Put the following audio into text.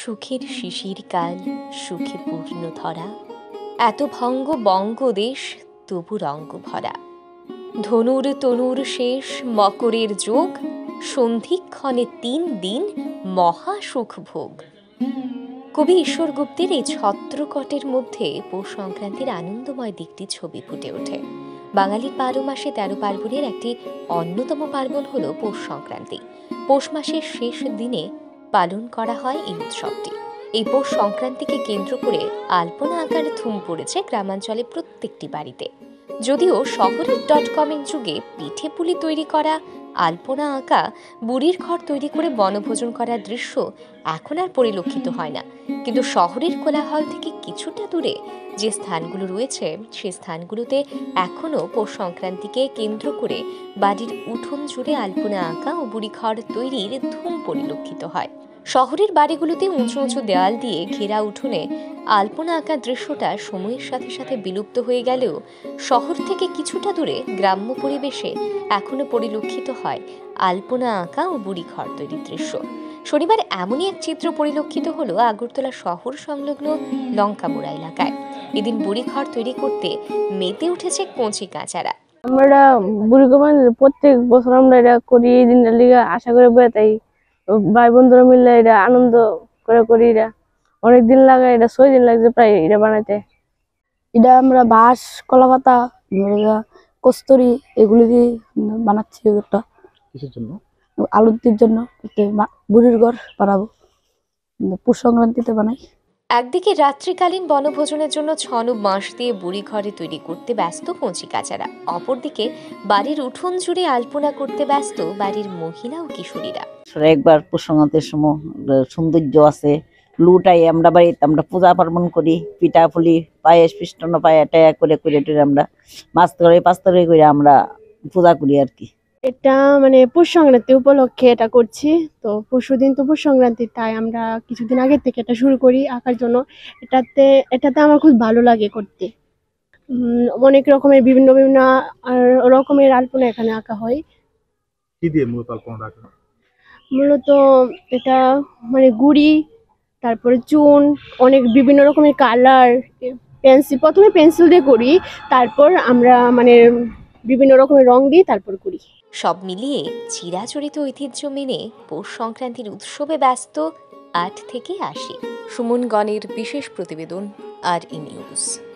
সুখের শিশির কাল, সুখে পূর্ণ ধরা, এত ভঙ্গ বঙ্গদেশ তবু রঙ্গ ভরা। ধনুর তনুর শেষ মকরের যোগ, সন্ধিক্ষণে ৩ দিন মহা সুখ ভোগ। কবি ঈশ্বর গুপ্তের এই ছত্রকটের মধ্যে পৌষ সংক্রান্তির আনন্দময় দিকটি ছবি ফুটে ওঠে। বাঙালির ১২ মাসে ১৩ পার্বণের একটি অন্যতম পার্বণ হল পৌষ সংক্রান্তি। পৌষ মাসের শেষ দিনে পালন করা হয় এই উৎসবটি। এই পৌষ সংক্রান্তিকে কেন্দ্র করে আলপনা আঁকার ধুম পড়েছে গ্রামাঞ্চলে প্রত্যেকটি বাড়িতে। যদিও শহরের .com-এর যুগে পিঠে পুলি তৈরি করা, আলপনা আঁকা, বুড়ির ঘর তৈরি করে বনভোজন করার দৃশ্য এখন আর পরিলক্ষিত হয় না, কিন্তু শহরের কোলাহল থেকে কিছুটা দূরে যে স্থানগুলো রয়েছে সেই স্থানগুলোতে এখনও পৌষ সংক্রান্তিকে কেন্দ্র করে বাড়ির উঠোন জুড়ে আলপনা আঁকা ও বুড়ি ঘর তৈরির ধুম পরিলক্ষিত হয়। শহরের বাড়িগুলোতে উঁচু উঁচু দেওয়াল দিয়ে ঘেরা উঠোনে আলপনা আঁকার দৃশ্যটা সময়ের সাথে সাথে বিলুপ্ত হয়ে গেলেও শহর থেকে কিছুটা দূরে গ্রাম্য পরিবেশে এখনো পরিলক্ষিত হয় আলপনা আঁকা ও বুড়ি ঘর তৈরির দৃশ্য। শনিবার এমনই এক চিত্র পরিলক্ষিত হলো আগরতলা শহর সংলগ্ন লঙ্কামোড়া এলাকায়। এদিন বুড়ি ঘর তৈরি করতে মেতে উঠেছে কচি কাঁচারা। আমরা বুড়ি ঘর প্রত্যেক বছর আমরা এটা করি, এই দিনটার লিগে আশা করে বেড়াই। ভাই বন্ধুরা মিলে এটা আনন্দ করে করি। এটা অনেকদিন লাগে, এটা 6 দিন লাগছে প্রায় এটা বানাইতে। এটা আমরা বাঁশ, কলা পাতা, কস্তুরি এগুলি দিয়ে বানাচ্ছি। একটা কিসের জন্য? আলুর জন্য। বুড়ির ঘর বানাবো, পৌষ সংক্রান্তিতে বানাই। একদিকে রাত্রিকালীন বনভোজনের জন্য ছন বাঁশ দিয়ে বুড়ি ঘরে তৈরি করতে ব্যস্ত কচি কাচারা, অপরদিকে বাড়ির উঠোন জুড়ে আলপনা করতে ব্যস্ত বাড়ির মহিলা ও কিশোরীরা। একবার পৌষ সংক্রান্তির সময় সৌন্দর্য আছে, লুটাই আমরা বাড়িতে আমরা পূজা পার্বণ করি, পিঠা পুলি পায়েস পিষ্টন পায়া টায়া করে আমরা মাছ ধরে পাঁচ তরে করে আমরা পূজা করি আর কি। এটা মানে পৌষ সংক্রান্তি উপলক্ষে এটা করছি। তো পরশুদিন তো পৌষ সংক্রান্তি, তাই আমরা কিছুদিন আগে থেকে এটা শুরু করি আঁকার জন্য। এটাতে আমার খুব ভালো লাগে করতে। অনেক রকমের বিভিন্ন বিভিন্ন রকমের আলপনা এখানে আঁকা হয়। কি দিয়ে মূলত আলপনা আঁকা? মূলত এটা মানে গুড়ি, তারপরে চুন, অনেক বিভিন্ন রকমের কালার, পেন্সিল, প্রথমে পেন্সিল দিয়ে করি, তারপর আমরা মানে বিভিন্ন রকমের রং দিই, তারপর করি। সব মিলিয়ে চিরাচরিত ঐতিহ্য মেনে পৌষ সংক্রান্তির উৎসবে ব্যস্ত 8 থেকে 80। সুমন গণের বিশেষ প্রতিবেদন, আর ই নিউজ।